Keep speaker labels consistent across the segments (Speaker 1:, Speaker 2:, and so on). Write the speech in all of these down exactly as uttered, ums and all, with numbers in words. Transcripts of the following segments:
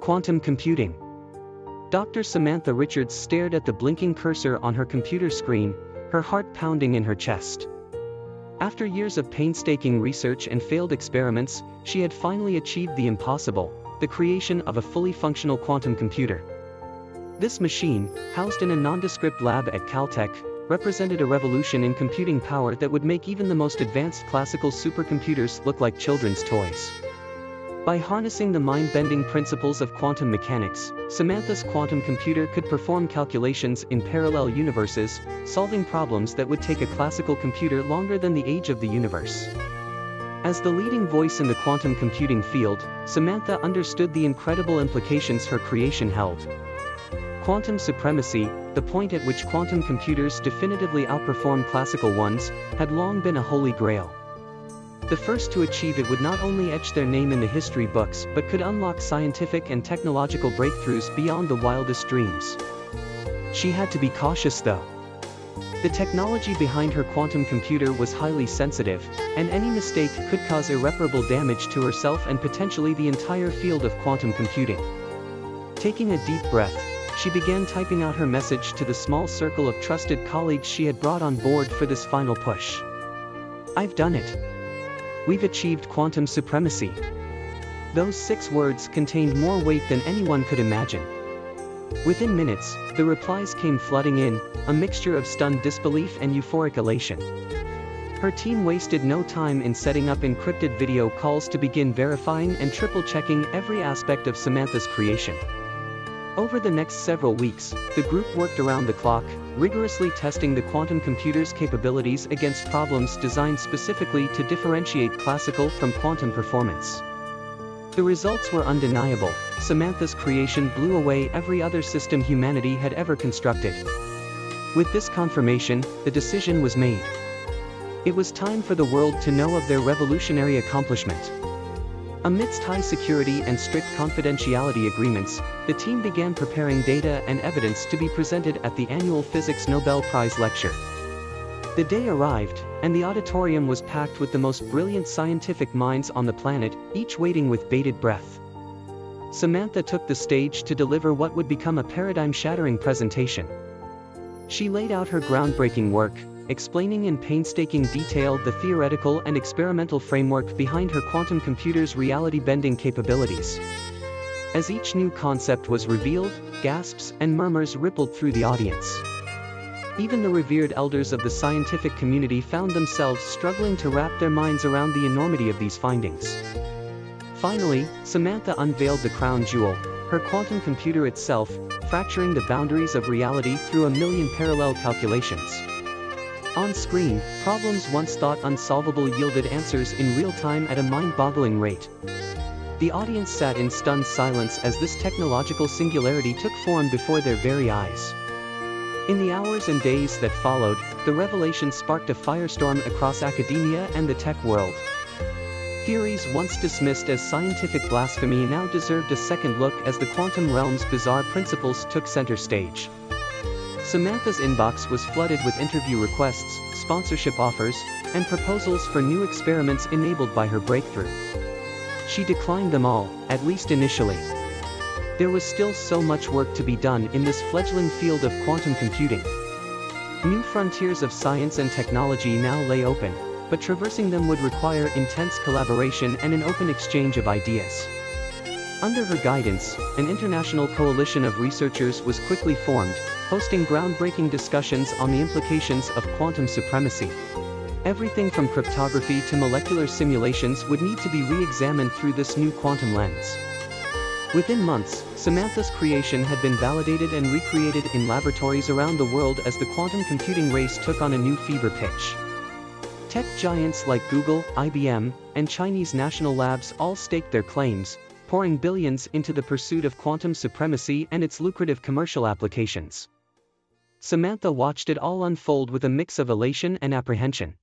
Speaker 1: Quantum computing. Doctor Samantha Richards stared at the blinking cursor on her computer screen, her heart pounding in her chest. After years of painstaking research and failed experiments, she had finally achieved the impossible, the creation of a fully functional quantum computer. This machine, housed in a nondescript lab at Caltech, represented a revolution in computing power that would make even the most advanced classical supercomputers look like children's toys. By harnessing the mind-bending principles of quantum mechanics, Samantha's quantum computer could perform calculations in parallel universes, solving problems that would take a classical computer longer than the age of the universe. As the leading voice in the quantum computing field, Samantha understood the incredible implications her creation held. Quantum supremacy, the point at which quantum computers definitively outperform classical ones, had long been a holy grail. The first to achieve it would not only etch their name in the history books but could unlock scientific and technological breakthroughs beyond the wildest dreams. She had to be cautious though. The technology behind her quantum computer was highly sensitive, and any mistake could cause irreparable damage to herself and potentially the entire field of quantum computing. Taking a deep breath, she began typing out her message to the small circle of trusted colleagues she had brought on board for this final push. "I've done it. We've achieved quantum supremacy." Those six words contained more weight than anyone could imagine. Within minutes, the replies came flooding in, a mixture of stunned disbelief and euphoric elation. Her team wasted no time in setting up encrypted video calls to begin verifying and triple-checking every aspect of Samantha's creation. Over the next several weeks, the group worked around the clock, rigorously testing the quantum computer's capabilities against problems designed specifically to differentiate classical from quantum performance. The results were undeniable. Samantha's creation blew away every other system humanity had ever constructed. With this confirmation, the decision was made. It was time for the world to know of their revolutionary accomplishment. Amidst high security and strict confidentiality agreements, the team began preparing data and evidence to be presented at the annual Physics Nobel Prize lecture. The day arrived, and the auditorium was packed with the most brilliant scientific minds on the planet, each waiting with bated breath. Samantha took the stage to deliver what would become a paradigm-shattering presentation. She laid out her groundbreaking work, explaining in painstaking detail the theoretical and experimental framework behind her quantum computer's reality-bending capabilities. As each new concept was revealed, gasps and murmurs rippled through the audience. Even the revered elders of the scientific community found themselves struggling to wrap their minds around the enormity of these findings. Finally, Samantha unveiled the crown jewel, her quantum computer itself, fracturing the boundaries of reality through a million parallel calculations. On screen, problems once thought unsolvable yielded answers in real time at a mind-boggling rate. The audience sat in stunned silence as this technological singularity took form before their very eyes. In the hours and days that followed, the revelation sparked a firestorm across academia and the tech world. Theories once dismissed as scientific blasphemy now deserved a second look as the quantum realm's bizarre principles took center stage. Samantha's inbox was flooded with interview requests, sponsorship offers, and proposals for new experiments enabled by her breakthrough. She declined them all, at least initially. There was still so much work to be done in this fledgling field of quantum computing. New frontiers of science and technology now lay open, but traversing them would require intense collaboration and an open exchange of ideas. Under her guidance, an international coalition of researchers was quickly formed, hosting groundbreaking discussions on the implications of quantum supremacy. Everything from cryptography to molecular simulations would need to be re-examined through this new quantum lens. Within months, Samantha's creation had been validated and recreated in laboratories around the world as the quantum computing race took on a new fever pitch. Tech giants like Google, I B M, and Chinese national labs all staked their claims, pouring billions into the pursuit of quantum supremacy and its lucrative commercial applications. Samantha watched it all unfold with a mix of elation and apprehension.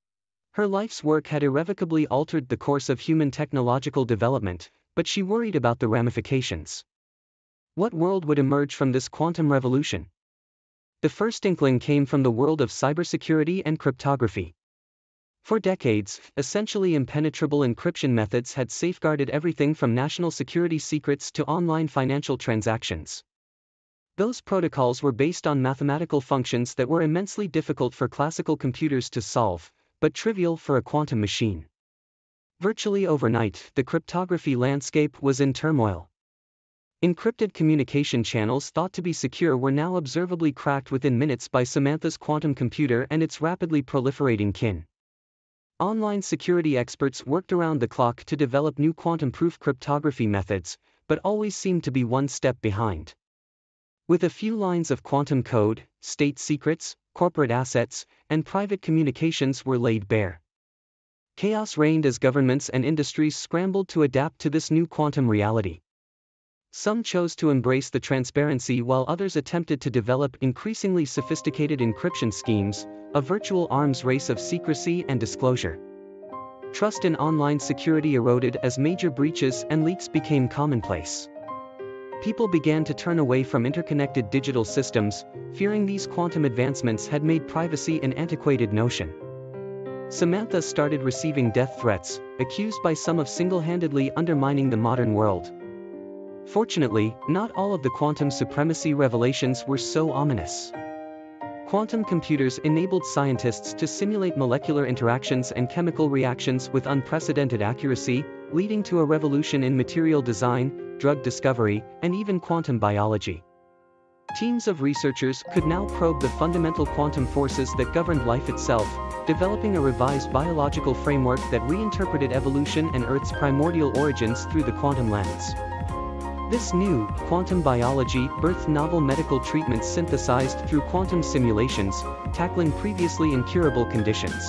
Speaker 1: Her life's work had irrevocably altered the course of human technological development, but she worried about the ramifications. What world would emerge from this quantum revolution? The first inkling came from the world of cybersecurity and cryptography. For decades, essentially impenetrable encryption methods had safeguarded everything from national security secrets to online financial transactions. Those protocols were based on mathematical functions that were immensely difficult for classical computers to solve, but trivial for a quantum machine. Virtually overnight, the cryptography landscape was in turmoil. Encrypted communication channels thought to be secure were now observably cracked within minutes by Samantha's quantum computer and its rapidly proliferating kin. Online security experts worked around the clock to develop new quantum-proof cryptography methods, but always seemed to be one step behind. With a few lines of quantum code, state secrets, corporate assets, and private communications were laid bare. Chaos reigned as governments and industries scrambled to adapt to this new quantum reality. Some chose to embrace the transparency while others attempted to develop increasingly sophisticated encryption schemes, a virtual arms race of secrecy and disclosure. Trust in online security eroded as major breaches and leaks became commonplace. People began to turn away from interconnected digital systems, fearing these quantum advancements had made privacy an antiquated notion. Samantha started receiving death threats, accused by some of single-handedly undermining the modern world. Fortunately, not all of the quantum supremacy revelations were so ominous. Quantum computers enabled scientists to simulate molecular interactions and chemical reactions with unprecedented accuracy, leading to a revolution in material design, drug discovery, and even quantum biology. Teams of researchers could now probe the fundamental quantum forces that governed life itself, developing a revised biological framework that reinterpreted evolution and Earth's primordial origins through the quantum lens. This new, quantum biology, birthed novel medical treatments synthesized through quantum simulations, tackling previously incurable conditions.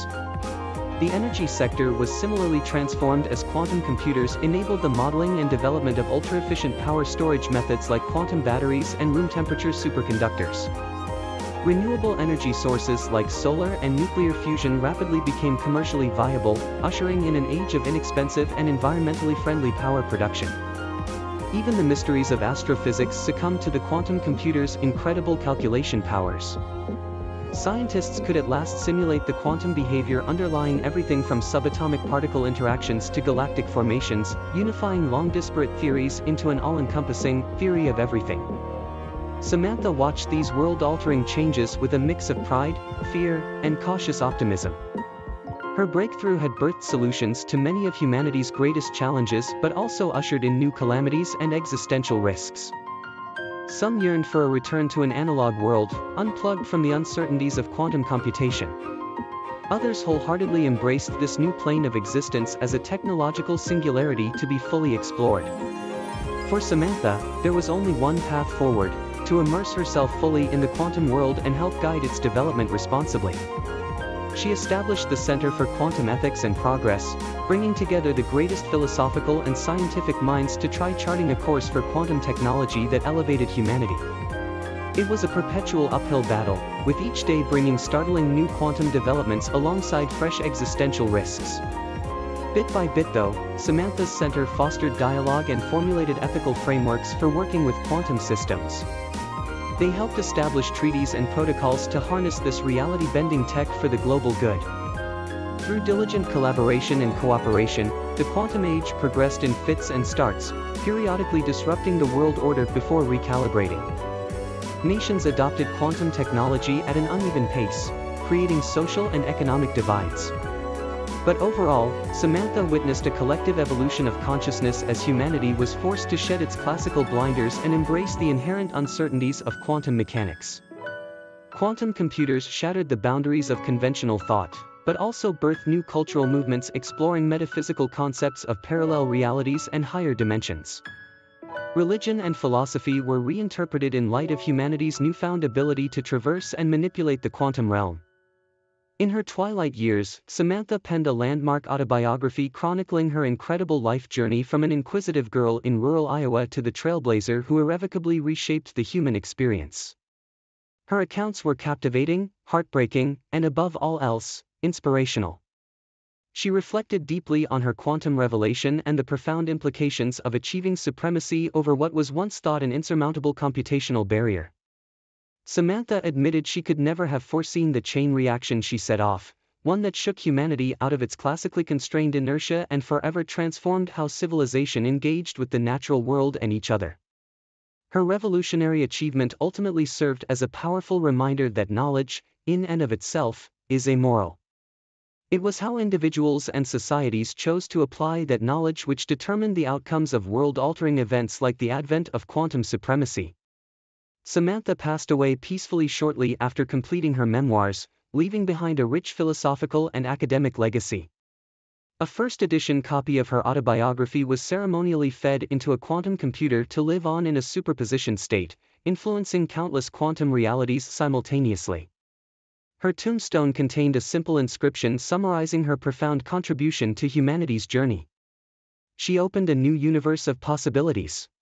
Speaker 1: The energy sector was similarly transformed as quantum computers enabled the modeling and development of ultra-efficient power storage methods like quantum batteries and room-temperature superconductors. Renewable energy sources like solar and nuclear fusion rapidly became commercially viable, ushering in an age of inexpensive and environmentally friendly power production. Even the mysteries of astrophysics succumbed to the quantum computer's incredible calculation powers. Scientists could at last simulate the quantum behavior underlying everything from subatomic particle interactions to galactic formations, unifying long-disparate theories into an all-encompassing theory of everything. Samantha watched these world-altering changes with a mix of pride, fear, and cautious optimism. Her breakthrough had birthed solutions to many of humanity's greatest challenges but also ushered in new calamities and existential risks. Some yearned for a return to an analog world, unplugged from the uncertainties of quantum computation. Others wholeheartedly embraced this new plane of existence as a technological singularity to be fully explored. For Samantha, there was only one path forward: to immerse herself fully in the quantum world and help guide its development responsibly. She established the Center for Quantum Ethics and Progress, bringing together the greatest philosophical and scientific minds to try charting a course for quantum technology that elevated humanity. It was a perpetual uphill battle, with each day bringing startling new quantum developments alongside fresh existential risks. Bit by bit though, Samantha's center fostered dialogue and formulated ethical frameworks for working with quantum systems. They helped establish treaties and protocols to harness this reality-bending tech for the global good. Through diligent collaboration and cooperation, the quantum age progressed in fits and starts, periodically disrupting the world order before recalibrating. Nations adopted quantum technology at an uneven pace, creating social and economic divides. But overall, Samantha witnessed a collective evolution of consciousness as humanity was forced to shed its classical blinders and embrace the inherent uncertainties of quantum mechanics. Quantum computers shattered the boundaries of conventional thought, but also birthed new cultural movements exploring metaphysical concepts of parallel realities and higher dimensions. Religion and philosophy were reinterpreted in light of humanity's newfound ability to traverse and manipulate the quantum realm. In her twilight years, Samantha penned a landmark autobiography chronicling her incredible life journey from an inquisitive girl in rural Iowa to the trailblazer who irrevocably reshaped the human experience. Her accounts were captivating, heartbreaking, and above all else, inspirational. She reflected deeply on her quantum revelation and the profound implications of achieving supremacy over what was once thought an insurmountable computational barrier. Samantha admitted she could never have foreseen the chain reaction she set off, one that shook humanity out of its classically constrained inertia and forever transformed how civilization engaged with the natural world and each other. Her revolutionary achievement ultimately served as a powerful reminder that knowledge, in and of itself, is amoral. It was how individuals and societies chose to apply that knowledge which determined the outcomes of world-altering events like the advent of quantum supremacy. Samantha passed away peacefully shortly after completing her memoirs, leaving behind a rich philosophical and academic legacy. A first-edition copy of her autobiography was ceremonially fed into a quantum computer to live on in a superposition state, influencing countless quantum realities simultaneously. Her tombstone contained a simple inscription summarizing her profound contribution to humanity's journey. She opened a new universe of possibilities.